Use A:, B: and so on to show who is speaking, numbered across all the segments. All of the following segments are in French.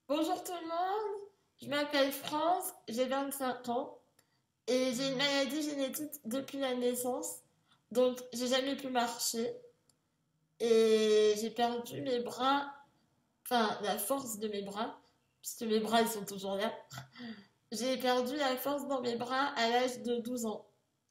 A: Bonjour tout le monde, je m'appelle France, j'ai 25 ans et j'ai une maladie génétique depuis la naissance, donc j'ai jamais pu marcher et j'ai perdu mes bras, enfin la force de mes bras, puisque mes bras ils sont toujours là. J'ai perdu la force dans mes bras à l'âge de 12 ans.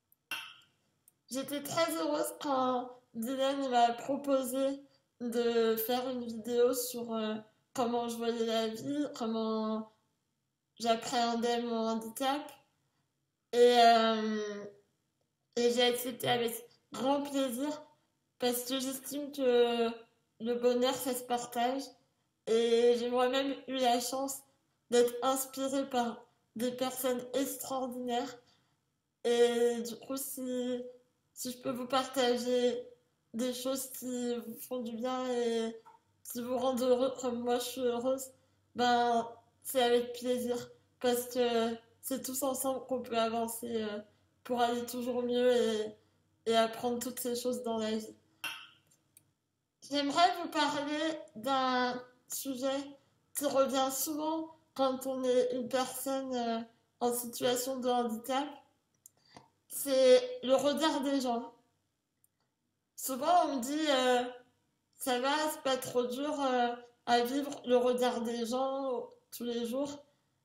A: J'étais très heureuse quand Dylan m'a proposé de faire une vidéo sur comment je voyais la vie, comment j'appréhendais mon handicap. Et, euh, et j'ai accepté avec grand plaisir parce que j'estime que le bonheur, ça se partage. Et j'ai moi-même eu la chance d'être inspirée par des personnes extraordinaires. Et du coup, si je peux vous partager des choses qui vous font du bien et qui vous rendent heureux comme moi je suis heureuse, ben c'est avec plaisir parce que c'est tous ensemble qu'on peut avancer pour aller toujours mieux et apprendre toutes ces choses dans la vie. J'aimerais vous parler d'un sujet qui revient souvent quand on est une personne en situation de handicap, c'est le regard des gens. Souvent on me dit ça va, c'est pas trop dur à vivre le regard des gens tous les jours.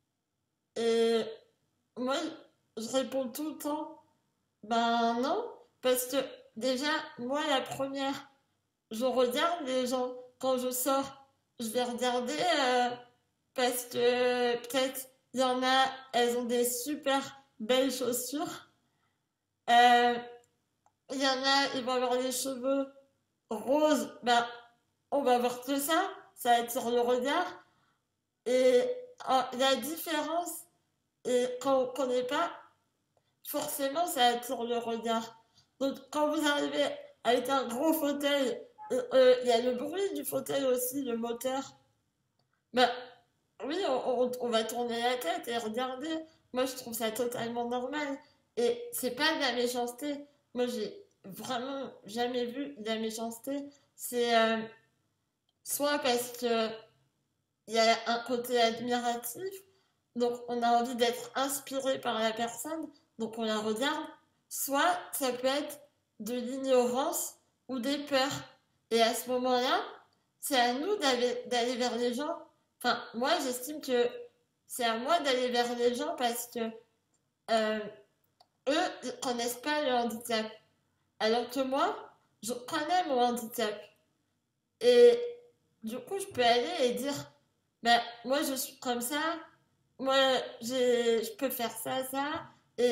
A: Et moi, je réponds tout le temps, ben non, parce que déjà, moi, la première, je regarde les gens. Quand je sors, je vais regarder parce que peut-être il y en a, elles ont des super belles chaussures. Euh, il y en a, ils vont avoir les cheveux roses, ben on va voir que ça attire le regard. Et la différence, et quand on ne connaît pas, forcément ça attire le regard. Donc quand vous arrivez avec un gros fauteuil, il y a le bruit du fauteuil aussi, le moteur. Ben oui, on va tourner la tête et regarder. Moi je trouve ça totalement normal. Et c'est pas de la méchanceté. Moi j'ai vraiment jamais vu de la méchanceté. C'est soit parce que il y a un côté admiratif, donc on a envie d'être inspiré par la personne, donc on la regarde, soit ça peut être de l'ignorance ou des peurs. Et à ce moment-là, c'est à nous d'aller vers les gens. Enfin, moi j'estime que c'est à moi d'aller vers les gens parce que euh, eux, ils connaissent pas le handicap. Alors que moi, je connais mon handicap. Et du coup, je peux aller et dire, ben, moi je suis comme ça, moi je peux faire ça, ça,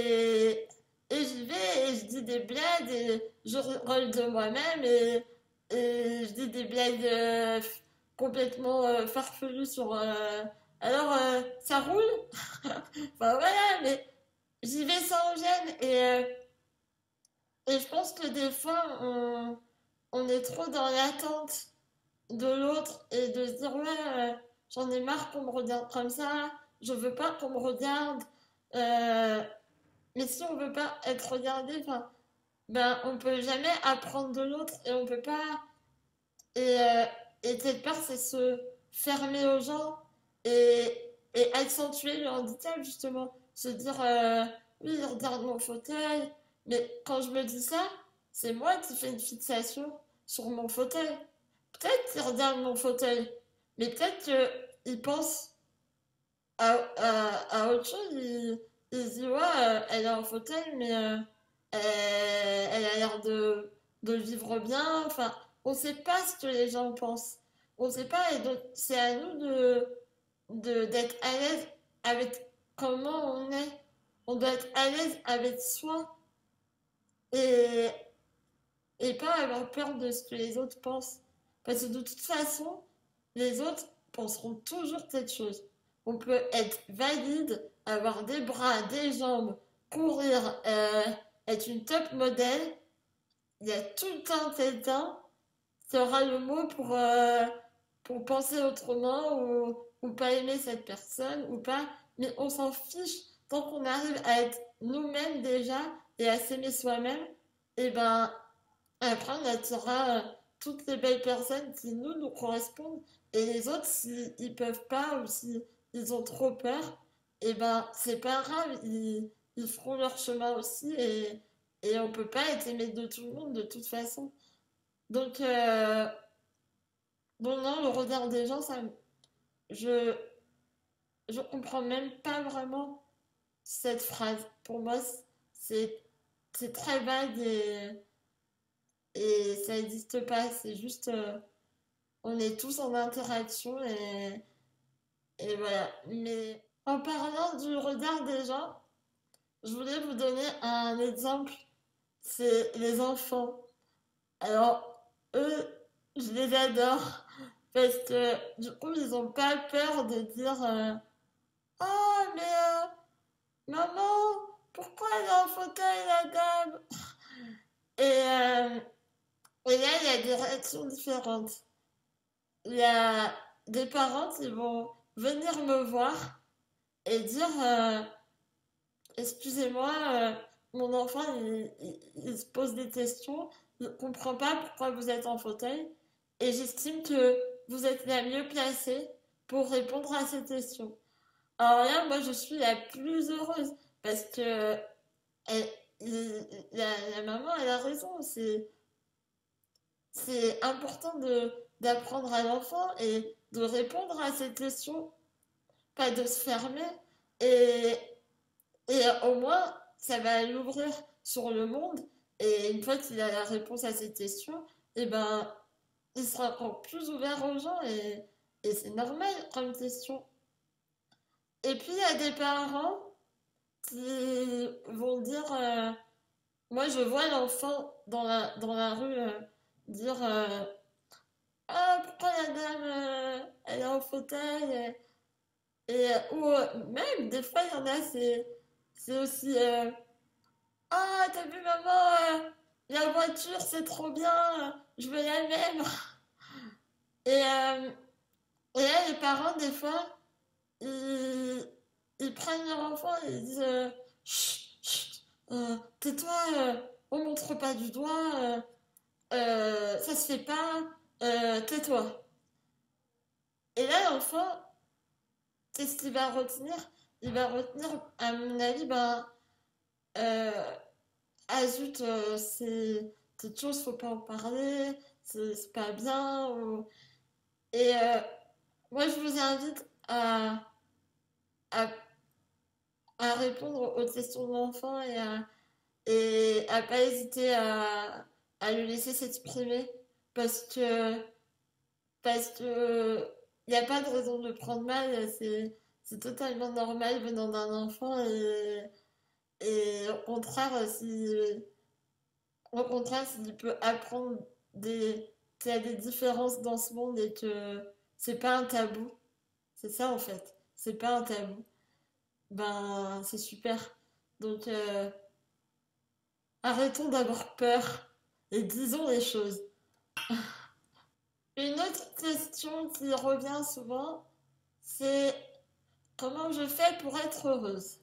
A: et j'y vais et je dis des blagues et je rigole de moi-même et je dis des blagues complètement farfelues sur. Alors, ça roule? Enfin voilà, mais j'y vais sans gêne et je pense que des fois on est trop dans l'attente de l'autre et de se dire ouais j'en ai marre qu'on me regarde comme ça, je veux pas qu'on me regarde. Euh, mais si on veut pas être regardé, enfin ben on peut jamais apprendre de l'autre et on peut pas et, euh, et cette peur c'est se fermer aux gens et accentuer le handicap justement, se dire oui regarde mon fauteuil, mais quand je me dis ça c'est moi qui fais une fixation sur mon fauteuil. Peut-être qu'il regarde mon fauteuil, mais peut-être qu'il pense à autre chose. Il se dit, ouais, elle est en fauteuil, mais elle a l'air de vivre bien. Enfin, on ne sait pas ce que les gens pensent. On ne sait pas, et donc c'est à nous d'être à l'aise avec comment on est. On doit être à l'aise avec soi et, et pas avoir peur de ce que les autres pensent. Parce que de toute façon, les autres penseront toujours quelque chose. On peut être valide, avoir des bras, des jambes, courir, être une top modèle. Il y a tout le temps quelqu'un qui aura le mot pour penser autrement ou pas aimer cette personne ou pas. Mais on s'en fiche tant qu'on arrive à être nous-mêmes déjà et à s'aimer soi-même. Et ben après on attirera toutes les belles personnes qui nous correspondent. Et les autres, s'ils ils peuvent pas ou s'ils ils ont trop peur, et ben c'est pas grave, ils feront leur chemin aussi et on peut pas être aimé de tout le monde de toute façon. Donc, bon, non, le regard des gens, je, je comprends même pas vraiment cette phrase. Pour moi, c'est, c'est très vague et ça n'existe pas. C'est juste, on est tous en interaction et voilà. Mais en parlant du regard des gens, je voulais vous donner un exemple. C'est les enfants. Alors, eux, je les adore parce que du coup, ils n'ont pas peur de dire oh, mais maman, pourquoi elle est en fauteuil, la dame? Et, euh, et là, il y a des réactions différentes. Il y a des parents qui vont venir me voir et dire excusez-moi, mon enfant, il se pose des questions, il ne comprend pas pourquoi vous êtes en fauteuil, et j'estime que vous êtes la mieux placée pour répondre à ces questions. Alors là, moi, je suis la plus heureuse, parce que elle- la maman, elle a raison, c'est important d'apprendre à l'enfant et de répondre à ces questions, pas de se fermer, et Et au moins, ça va l'ouvrir sur le monde. Et une fois qu'il a la réponse à cette question, eh ben, il sera encore plus ouvert aux gens. Et c'est normal comme question. Et puis, il y a des parents qui vont dire moi, je vois l'enfant dans la rue dire ah, pourquoi la dame, elle est en fauteuil ou même, des fois, il y en a, c'est aussi ah, t'as vu, maman, la voiture, c'est trop bien, je veux la même. Et, euh, et là, les parents, des fois, ils, ils prennent leur enfant et ils disent chut, chut, tais-toi, on montre pas du doigt, ça se fait pas, tais-toi. Et là, l'enfant, qu'est-ce qu'il va retenir? Il va retenir, à mon avis, ben, euh, ah zut, c'est quelque chose, faut pas en parler, c'est pas bien. Et moi, je vous invite à, à répondre aux questions de l'enfant et à pas hésiter à le laisser s'exprimer parce que parce que il n'y a pas de raison de le prendre mal, c'est totalement normal venant d'un enfant et au contraire, s'il peut apprendre qu'il y a des différences dans ce monde et que c'est pas un tabou, c'est ça en fait, c'est pas un tabou, ben c'est super. Donc arrêtons d'avoir peur et disons les choses. Une autre question qui revient souvent, c'est comment je fais pour être heureuse?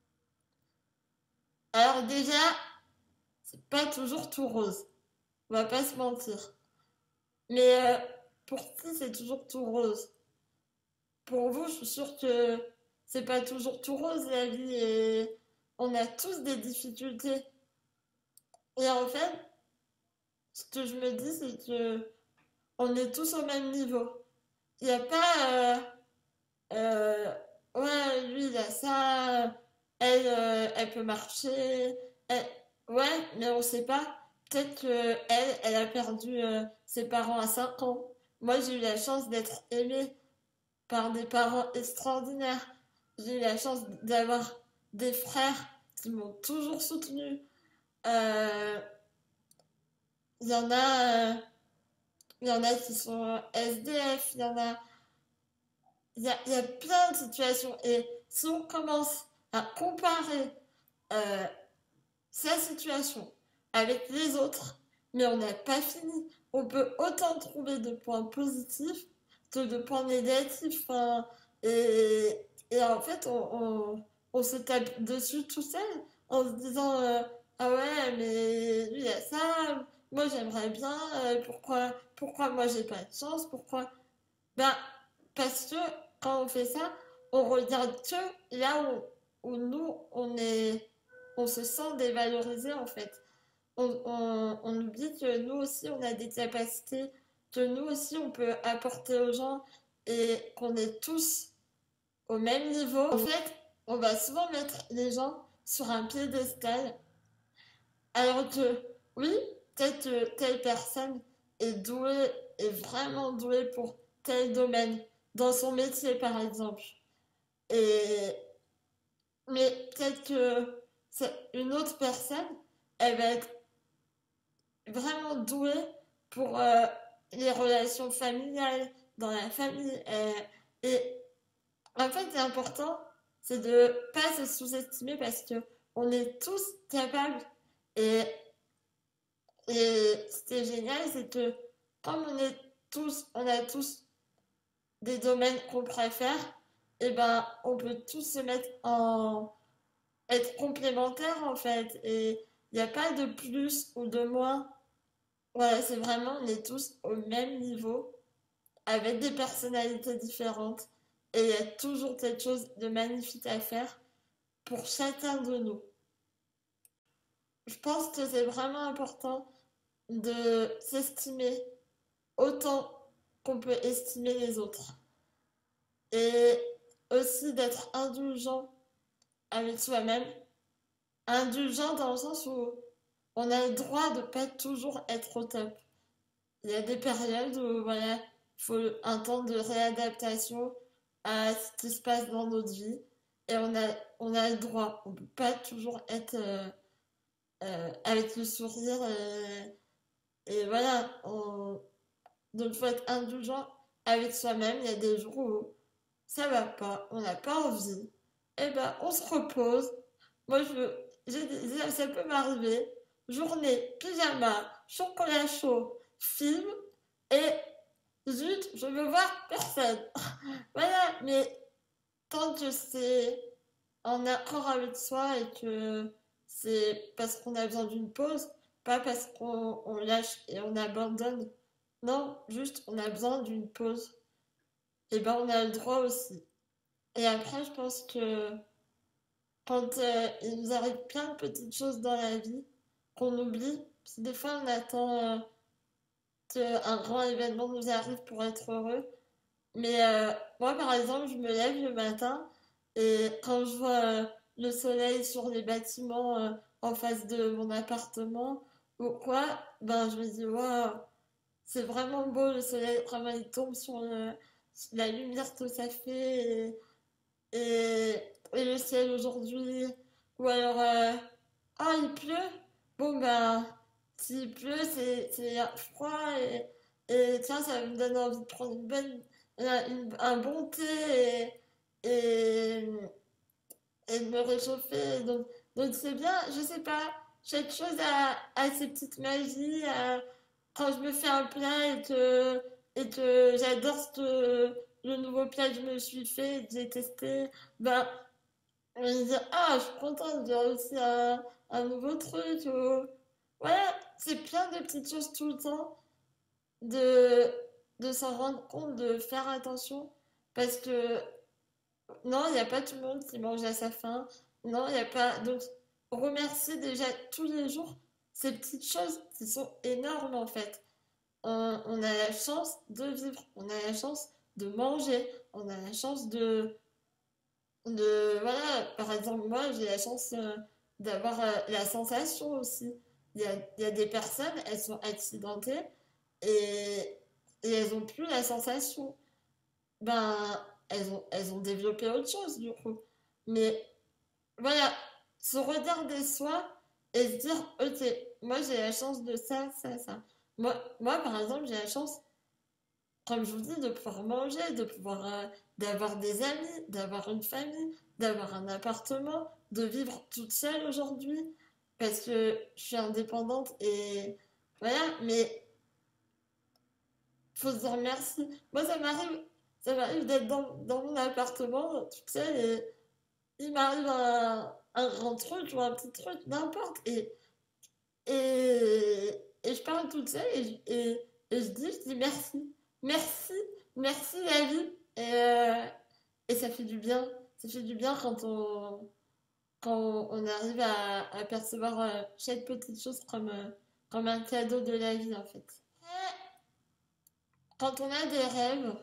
A: Alors déjà, c'est pas toujours tout rose, on va pas se mentir. Mais pour qui c'est toujours tout rose? Pour vous, je suis sûre que c'est pas toujours tout rose la vie et on a tous des difficultés. Et en fait, ce que je me dis, c'est que on est tous au même niveau. Il n'y a pas, euh, ouais, lui il a ça, elle, elle peut marcher, ouais, mais on sait pas. Peut-être que elle a perdu ses parents à 5 ans. Moi, j'ai eu la chance d'être aimée par des parents extraordinaires. J'ai eu la chance d'avoir des frères qui m'ont toujours soutenue. Euh, Il y en a, il y en a qui sont SDF, il y a plein de situations. Et si on commence à comparer euh, sa situation avec les autres, mais on n'a pas fini. On peut autant trouver de points positifs que de points négatifs. Hein. Et en fait, on se tape dessus tout seul en se disant ah ouais, mais lui, il a ça, moi j'aimerais bien, pourquoi moi j'ai pas de chance, pourquoi. Ben, parce que quand on fait ça, on regarde que là où nous, on se sent dévalorisé en fait. On oublie que nous aussi, on a des capacités, que nous aussi, on peut apporter aux gens et qu'on est tous au même niveau. En fait, on va souvent mettre les gens sur un piédestal, alors que oui, peut-être que telle personne est douée, est vraiment douée pour tel domaine, dans son métier par exemple. Et, mais peut-être que une autre personne, elle va être vraiment douée pour les relations familiales, dans la famille. Et en fait, c'est important, c'est de pas se sous-estimer parce que on est tous capables. Et, et ce qui est génial, c'est que comme on a tous des domaines qu'on préfère, et ben, on peut tous se mettre en être complémentaires en fait. Et il n'y a pas de plus ou de moins. Voilà, c'est vraiment, on est tous au même niveau, avec des personnalités différentes. Et il y a toujours quelque chose de magnifique à faire pour chacun de nous. Je pense que c'est vraiment important de s'estimer autant qu'on peut estimer les autres. Et aussi d'être indulgent avec soi-même. Indulgent dans le sens où on a le droit de pas toujours être au top. Il y a des périodes où voilà, il faut un temps de réadaptation à ce qui se passe dans notre vie. Et on a le droit. On ne peut pas toujours être avec le sourire. Et voilà, donc il faut être indulgent avec soi-même. Il y a des jours où ça va pas, on n'a pas envie. Et ben on se repose. Moi ça peut m'arriver. Journée, pyjama, chocolat chaud, film et zut, je veux voir personne. Voilà, mais tant que c'est en accord avec soi et que c'est parce qu'on a besoin d'une pause, pas parce qu'on lâche et on abandonne. Non, juste on a besoin d'une pause. Et ben on a le droit aussi. Et après, je pense que quand il nous arrive plein de petites choses dans la vie qu'on oublie, parce que des fois on attend qu'un grand événement nous arrive pour être heureux. Mais moi, par exemple, je me lève le matin et quand je vois le soleil sur les bâtiments en face de mon appartement ou quoi, ben je me dis, waouh, c'est vraiment beau le soleil, vraiment il tombe sur la lumière que ça fait et, et le ciel aujourd'hui. Ou alors, ah, il pleut. Bon, ben, s'il pleut, c'est froid et tiens, ça me donne envie de prendre un bon thé et, et de me réchauffer. Donc c'est bien, je sais pas, chaque chose a ses petites magies. Quand je me fais un plat et que j'adore le nouveau plat que je me suis fait, que j'ai testé, ben, je me dis, ah, je suis contente, j'ai réussi un nouveau truc. Voilà, c'est plein de petites choses tout le temps de, de s'en rendre compte, de faire attention. Parce que non, il n'y a pas tout le monde qui mange à sa faim. Non, il n'y a pas. Donc, remercier déjà tous les jours ces petites choses qui sont énormes en fait. On a la chance de vivre, on a la chance de manger, on a la chance voilà, par exemple, moi j'ai la chance d'avoir la sensation aussi. Il y a des personnes, elles sont accidentées et, et elles ont plus la sensation. Ben, elles ont développé autre chose du coup. Mais voilà, se regarder soi et se dire, ok, moi j'ai la chance de ça, ça, ça. Moi par exemple, j'ai la chance, comme je vous dis, de pouvoir manger, d'avoir des amis, d'avoir une famille, d'avoir un appartement, de vivre toute seule aujourd'hui, parce que je suis indépendante et voilà, mais faut se dire merci. Moi, ça m'arrive d'être dans mon appartement toute seule et il m'arrive un grand truc ou un petit truc, n'importe. Et et je parle toute seule et je dis merci. Merci, merci la vie. Et ça fait du bien. Ça fait du bien quand on arrive à percevoir chaque petite chose comme un cadeau de la vie, en fait. Quand on a des rêves,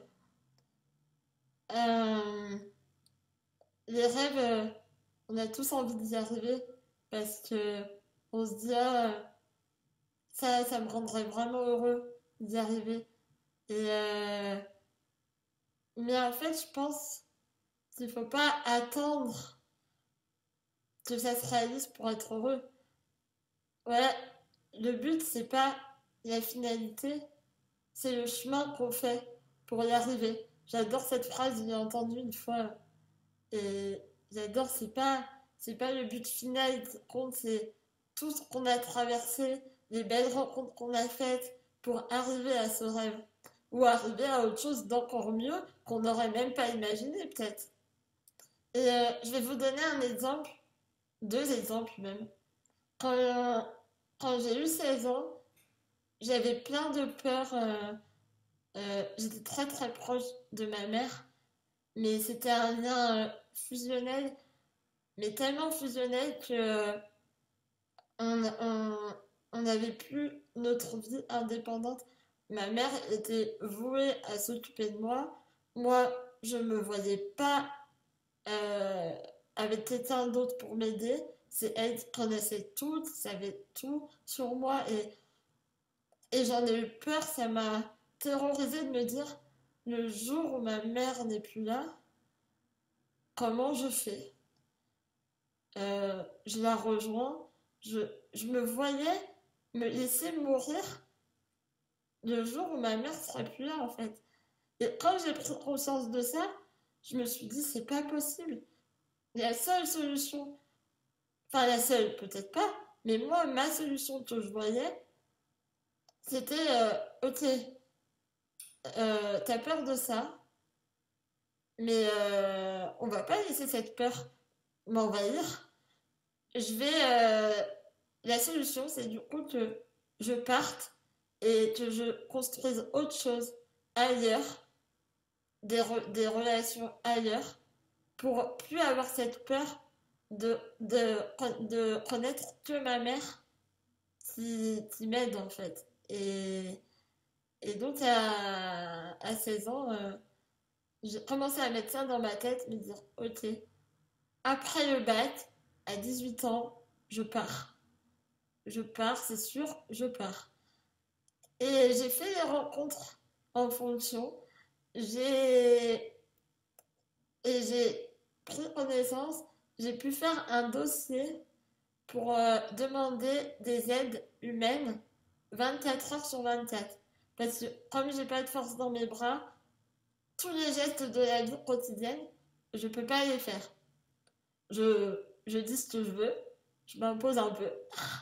A: euh, les rêves, on a tous envie d'y arriver parce que on se dit, ah, ça me rendrait vraiment heureux d'y arriver. Et, mais en fait, je pense qu'il faut pas attendre que ça se réalise pour être heureux. Voilà, le but, c'est pas la finalité, c'est le chemin qu'on fait pour y arriver. J'adore cette phrase, je l'ai entendue une fois. Et j'adore, c'est pas le but final qui compte, c'est tout ce qu'on a traversé, les belles rencontres qu'on a faites pour arriver à ce rêve. Ou arriver à autre chose d'encore mieux qu'on n'aurait même pas imaginé, peut-être. Et je vais vous donner un exemple, deux exemples même. Quand, quand j'ai eu 16 ans, j'avais plein de peurs. J'étais très très proche de ma mère, mais c'était un lien fusionnel, mais tellement fusionnel que on, on, on n'avait plus notre vie indépendante. Ma mère était vouée à s'occuper de moi. Moi, je me voyais pas euh, avec quelqu'un d'autre pour m'aider. C'est elle qui connaissait tout, qui savait tout sur moi et j'en ai eu peur. Ça m'a terrorisée de me dire le jour où ma mère n'est plus là, comment je fais? Je la rejoins. Je, je me voyais me laisser mourir le jour où ma mère sera plus là en fait. Et quand j'ai pris conscience de ça, je me suis dit c'est pas possible. La seule solution, enfin la seule peut-être pas, mais moi ma solution que je voyais, c'était ok, t'as peur de ça, mais on va pas laisser cette peur m'envahir. Je vais, la solution c'est du coup que je parte et que je construise autre chose ailleurs, des relations ailleurs, pour plus avoir cette peur de connaître que ma mère qui m'aide en fait. Et donc à 16 ans, j'ai commencé à mettre ça dans ma tête, me dire, ok, après le bac, à 18 ans, je pars. Je pars, c'est sûr, je pars. Et j'ai fait les rencontres en fonction. J'ai j'ai pris connaissance, j'ai pu faire un dossier pour demander des aides humaines 24 heures sur 24. Parce que comme j'ai pas de force dans mes bras, tous les gestes de la vie quotidienne, je peux pas les faire. Je dis ce que je veux, je m'impose un peu,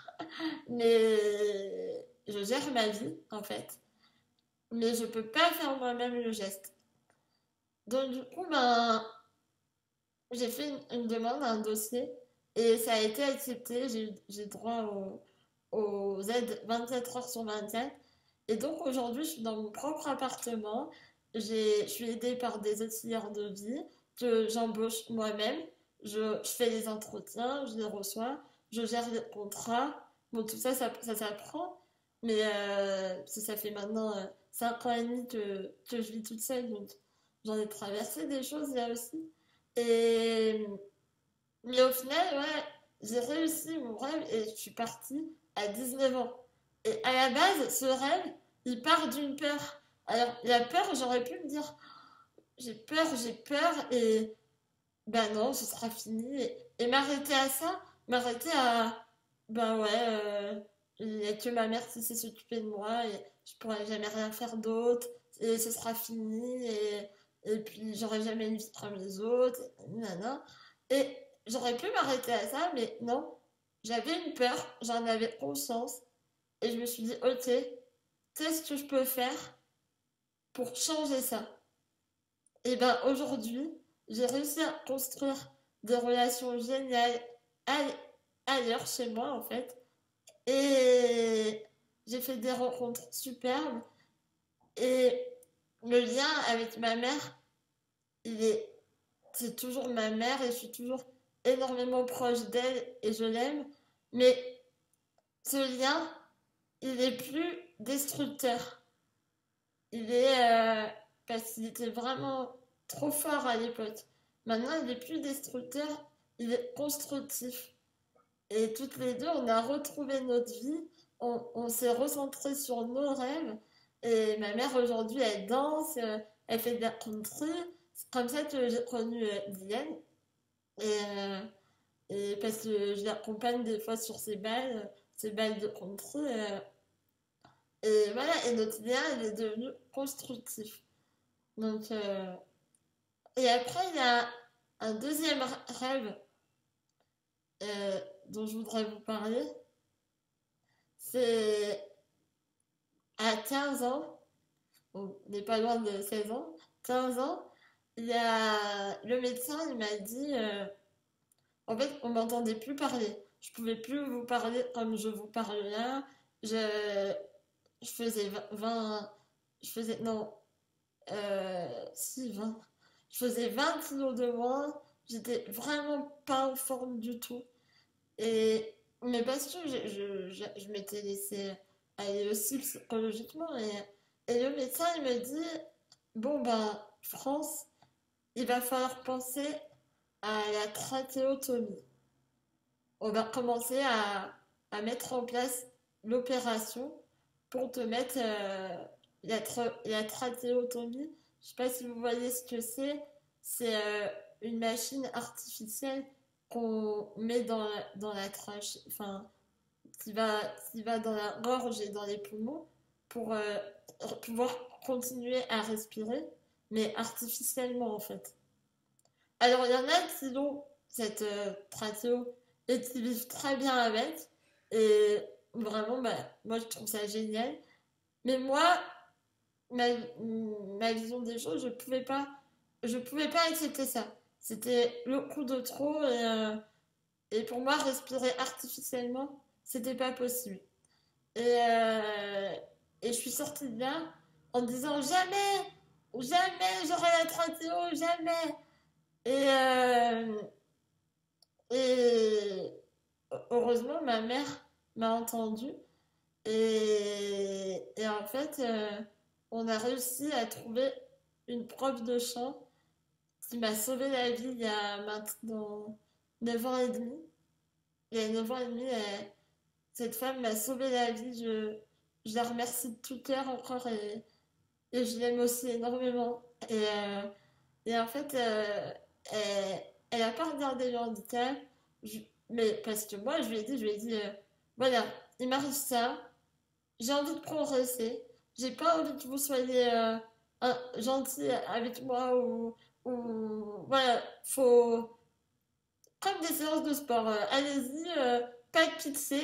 A: mais je gère ma vie en fait. Mais je peux pas faire moi-même le geste. Donc du coup, ben, j'ai fait une demande, un dossier, et ça a été accepté. J'ai droit aux aides 24 heures sur 24. Et donc aujourd'hui, je suis dans mon propre appartement. Je suis aidée par des auxiliaires de vie que j'embauche moi-même. Je fais les entretiens, je les reçois, je gère les contrats. Bon, tout ça, ça s'apprend. Mais ça fait maintenant 5 ans et demi que je vis toute seule. Donc j'en ai traversé des choses là aussi. Et mais au final, ouais, j'ai réussi mon rêve et je suis partie à 19 ans. Et à la base, ce rêve, il part d'une peur. Alors, la peur, j'aurais pu me dire, j'ai peur, et ben non, ce sera fini. Et m'arrêter à ça, m'arrêter à, ben ouais, il n'y a que ma mère qui sait s'occuper de moi et je pourrais jamais rien faire d'autre et ce sera fini et puis j'aurai jamais une vie comme les autres, nanana. Et j'aurais pu m'arrêter à ça, mais non, j'avais une peur, j'en avais conscience et je me suis dit, ok, qu'est-ce que je peux faire pour changer ça? Et ben aujourd'hui, j'ai réussi à construire des relations géniales ailleurs chez moi en fait. Et, j'ai fait des rencontres superbes et le lien avec ma mère, il est, c'est toujours ma mère et je suis toujours énormément proche d'elle et je l'aime. Mais ce lien, il est plus destructeur. Il est parce qu'il était vraiment trop fort à l'époque. Maintenant, il est plus destructeur, il est constructif. Et toutes les deux, on a retrouvé notre vie, on s'est recentré sur nos rêves. Et ma mère aujourd'hui, elle danse, elle fait de la country. C'est comme ça que j'ai connu Diane. Et, euh, et parce que je l'accompagne des fois sur ses balles de country. Et voilà, et notre lien, il est devenu constructif. Donc, et après, il y a un deuxième rêve dont je voudrais vous parler. C'est à 15 ans, on n'est pas loin de 16 ans, 15 ans, il y a le médecin, il m'a dit, en fait, on m'entendait plus parler. Je pouvais plus vous parler comme je vous parle là. Je, je faisais 20 je faisais, non, si, 20. Je faisais 20 kilos de moins. J'étais vraiment pas en forme du tout. Et, mais parce que je m'étais laissée aller aussi psychologiquement. Et le médecin, il me dit, bon, ben, France, il va falloir penser à la trachéotomie. On va commencer à mettre en place l'opération pour te mettre la trachéotomie. Je sais pas si vous voyez ce que c'est. C'est une machine artificielle qu'on met dans la trachée, enfin, qui va, qui va dans la gorge et dans les poumons pour pouvoir continuer à respirer, mais artificiellement en fait. Alors, il y en a qui ont cette trachéo et qui vivent très bien avec. Et vraiment, bah, moi, je trouve ça génial. Mais moi, ma, ma vision des choses, je pouvais pas accepter ça. C'était le coup de trop et pour moi, respirer artificiellement, c'était pas possible. Et, euh, et je suis sortie de là en me disant jamais, jamais j'aurai la trachéo, jamais. Et, et heureusement, ma mère m'a entendu. Et en fait, on a réussi à trouver une prof de chant qui m'a sauvé la vie il y a maintenant 9 ans et demi. Il y a 9 ans et demi, cette femme m'a sauvé la vie. Je la remercie de tout cœur encore et je l'aime aussi énormément. Et en fait, elle, elle a pas regardé le handicap, je- mais parce que moi, je lui ai dit, voilà, il m'arrive ça, j'ai envie de progresser, j'ai pas envie que vous soyez gentil avec moi voilà, faut, comme des séances de sport, allez-y, pas de pitié,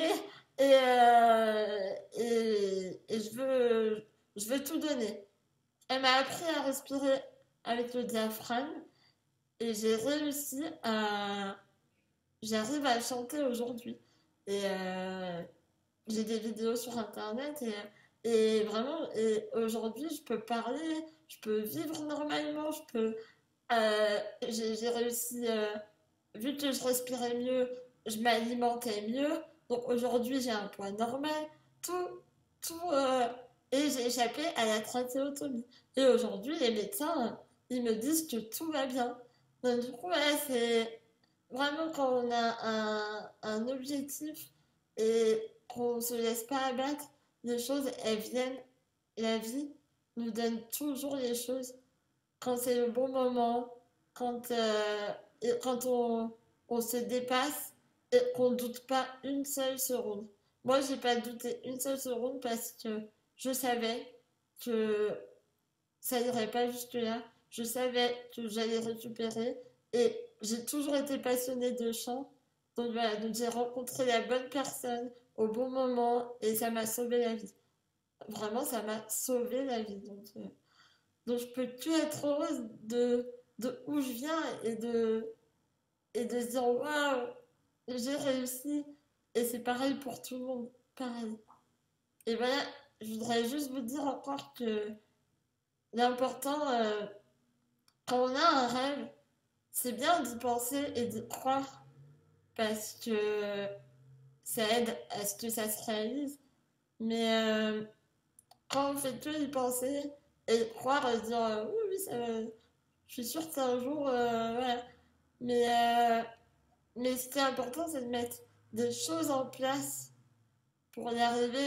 A: et je veux tout donner. Elle m'a appris à respirer avec le diaphragme. Et j'arrive à chanter aujourd'hui. Et j'ai des vidéos sur internet et vraiment, et aujourd'hui, je peux parler, je peux vivre normalement, j'ai réussi, vu que je respirais mieux, je m'alimentais mieux. Donc aujourd'hui, j'ai un poids normal, tout, tout, et j'ai échappé à la trachéotomie. Et aujourd'hui, les médecins, ils me disent que tout va bien. Donc du coup, ouais, c'est vraiment quand on a un objectif et qu'on se laisse pas abattre, les choses, elles viennent. La vie nous donne toujours les choses quand c'est le bon moment, quand, quand on se dépasse et qu'on ne doute pas une seule seconde. Moi, j'ai pas douté une seule seconde parce que je savais que ça irait pas jusque-là. Je savais que j'allais récupérer et j'ai toujours été passionnée de chant. Donc voilà, donc j'ai rencontré la bonne personne au bon moment et ça m'a sauvé la vie. Vraiment, ça m'a sauvé la vie. Donc je peux que être heureuse de où je viens et de se dire waouh, j'ai réussi. Et c'est pareil pour tout le monde. Pareil. Et voilà, je voudrais juste vous dire encore que l'important, quand on a un rêve, c'est bien d'y penser et d'y croire parce que ça aide à ce que ça se réalise. Mais quand on fait que y penser et croire et se dire oui, oui, ça va, je suis sûre que c'est un jour, voilà. Mais, euh, mais ce qui est important, c'est de mettre des choses en place pour y arriver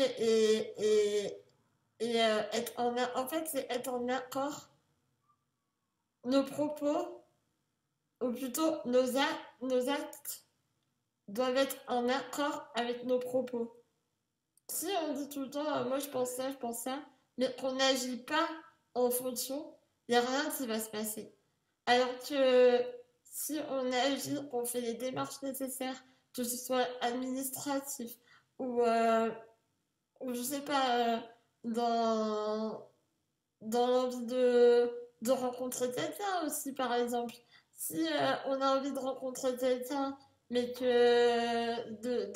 A: et être en fait, c'est être en accord. Nos propos, ou plutôt nos actes, doivent être en accord avec nos propos. Si on dit tout le temps, moi je pense ça, mais qu'on n'agit pas en fonction, il n'y a rien qui va se passer. Alors que si on agit, qu'on fait les démarches nécessaires, que ce soit administratif ou, ou je sais pas, dans, dans l'envie de rencontrer quelqu'un aussi, par exemple. Si on a envie de rencontrer quelqu'un, mais que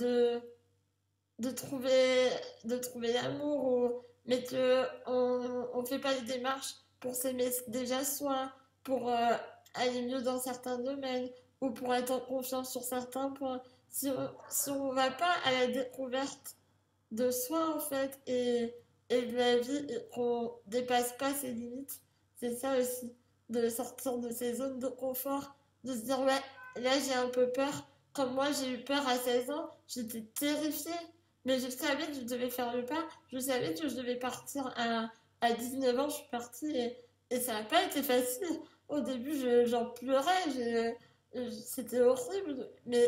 A: de trouver, de trouver l'amour, mais que on fait pas les démarches pour s'aimer déjà soi, pour aller mieux dans certains domaines, ou pour être en confiance sur certains points. Si on va pas à la découverte de soi en fait et de la vie et qu'on dépasse pas ses limites. C'est ça aussi, de sortir de ses zones de confort, de se dire ouais, là j'ai un peu peur. Comme moi j'ai eu peur à 16 ans, j'étais terrifiée. Mais je savais que je devais faire le pas, je savais que je devais partir à 19 ans, je suis partie et ça n'a pas été facile. Au début j'en pleurais, c'était horrible,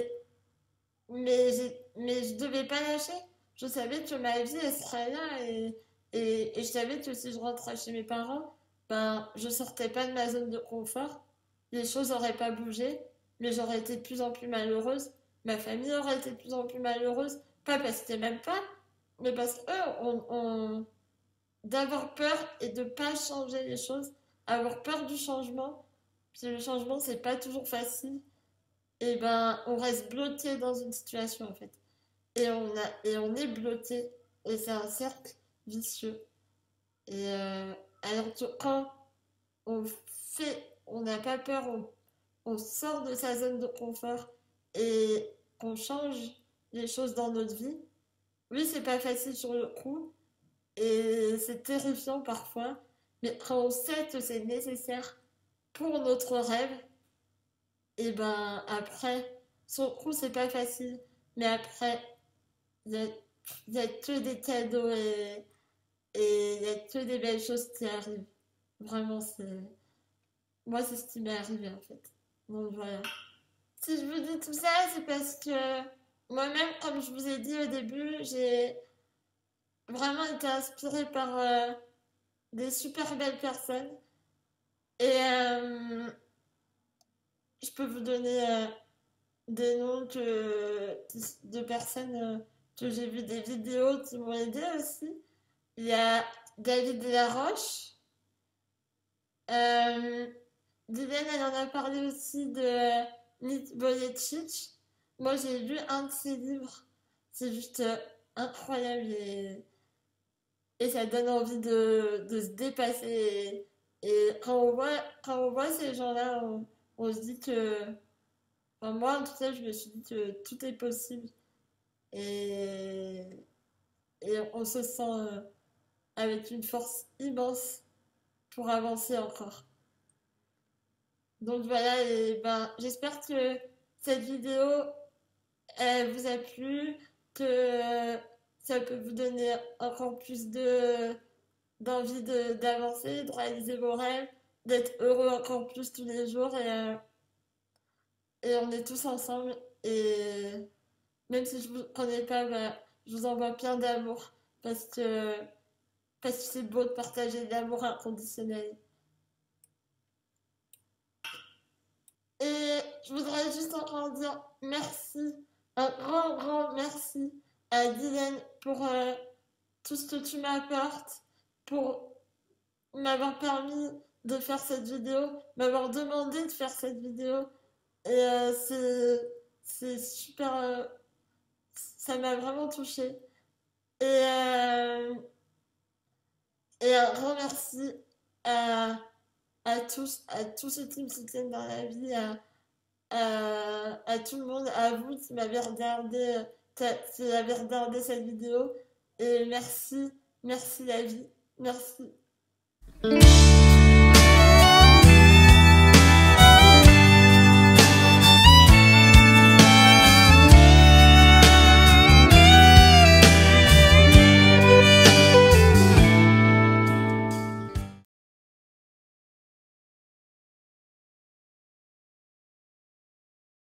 A: mais je devais pas lâcher. Je savais que ma vie, elle serait là et je savais que si je rentrais chez mes parents, ben, je sortais pas de ma zone de confort. Les choses auraient pas bougé, mais j'aurais été de plus en plus malheureuse. Ma famille aurait été de plus en plus malheureuse. Pas parce que même pas, mais parce que d'avoir peur et de pas changer les choses, avoir peur du changement. Puis le changement, c'est pas toujours facile et ben on reste bloqué dans une situation en fait. Et on est bloqué et c'est un cercle vicieux. Et alors que quand on on n'a pas peur, on sort de sa zone de confort et qu'on change les choses dans notre vie. Oui, c'est pas facile sur le coup et c'est terrifiant parfois, mais quand on sait que c'est nécessaire pour notre rêve, et ben après, sur le coup c'est pas facile, mais après il y a, il y a que des cadeaux et il y a que des belles choses qui arrivent. Vraiment, c'est. Moi, c'est ce qui m'est arrivé en fait. Donc voilà. Si je vous dis tout ça, c'est parce que moi-même, comme je vous ai dit au début, j'ai vraiment été inspirée par des super belles personnes. Et je peux vous donner des noms de personnes que j'ai vu des vidéos qui m'ont aidé aussi. Il y a David Laroche. Euh, Dylan, elle en a parlé aussi de Nit Boyetchich. Moi, j'ai lu un de ses livres. C'est juste incroyable et ça donne envie de se dépasser. Et quand on voit ces gens-là, on se dit que. Enfin, moi, en tout cas, je me suis dit que tout est possible. Et, et on se sent avec une force immense pour avancer encore. Donc voilà, et ben, j'espère que cette vidéo elle vous a plu, que ça peut vous donner encore plus d'envie d'avancer, de réaliser vos rêves, d'être heureux encore plus tous les jours et on est tous ensemble et même si je vous connais pas, bah, je vous envoie plein d'amour parce que parce que c'est beau de partager de l'amour inconditionnel. Et je voudrais juste encore dire merci, un grand merci à Dylan pour tout ce que tu m'apportes, pour m'avoir permis de faire cette vidéo, m'avoir demandé de faire cette vidéo. Et c'est super, ça m'a vraiment touchée. Et Et un grand merci à, à tous ceux qui me soutiennent dans la vie, à tout le monde, à vous qui m'avez regardé, qui avez regardé cette vidéo. Et merci, merci la vie, merci.